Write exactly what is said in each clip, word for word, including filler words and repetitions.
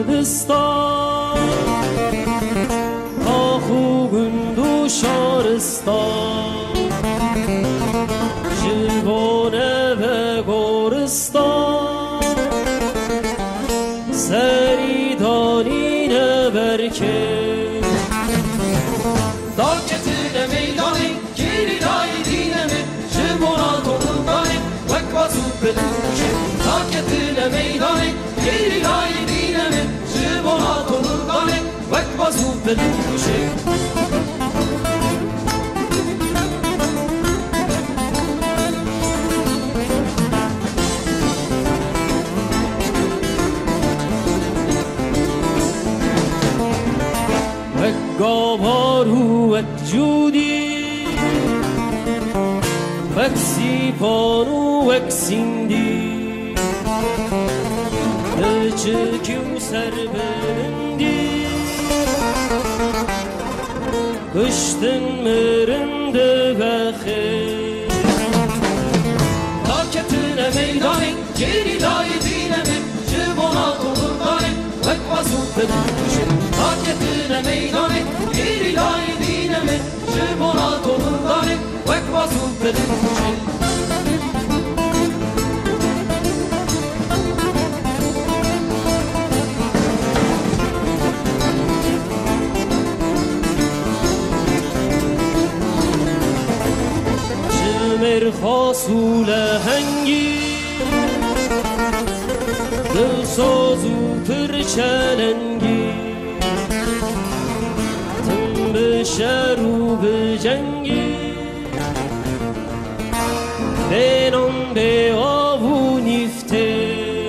کردستان تا خوبند و شارستان جوانه و گورستان سریدانی نبرکه داکتل میدانی گیری دای دینمه جوانات و بلدانی وک بازو بدوشه داکتل میدانی گیری دای دینمه جوانات و بلدانی وک بازو بدوشه گاوارو وک جودی وک سیپانو وک سیندی چکیو سر بلندی کشتن مرنده و خیر داکتل میدانی گیری دای دینمه جوانات و بلدانی وک بازو بدوشه داکتل میدانی گیری دای دینمه جوانات و بلدانی وک بازو بدوشه چمر خاصول هنگی دل سازو پرچلنگی تن به شهر و به جنگی بینام به آب و نیفته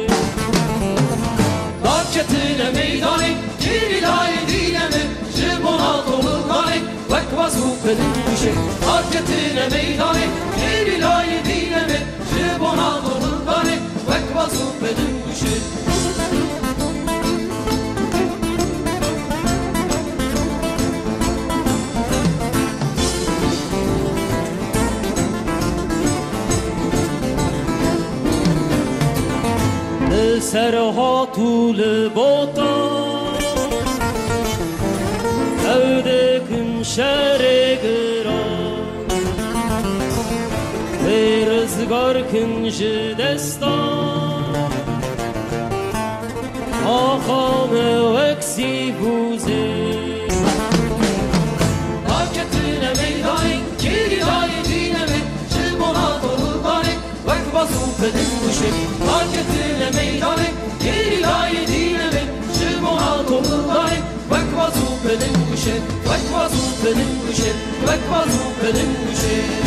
داکتل میدانی گیری دای دینمه جوانات و بلدانی وک بازو بدوشه داکتل میدانی گیری دای دینمه جوانات و بلدانی وک بازو بدوشه سرها طول باتا اوده کن شهر گران برزگار کن جدستان آخام وکسی بوزه داکتل میدانی گیری دای دینمه جوانات و بلدانی وک بازو بدوشه داکتل میدانی گیری دای دینمه جوانات و بلدانی وک بازو بدوشه وک بازو بدوشه وک بازو بدوشه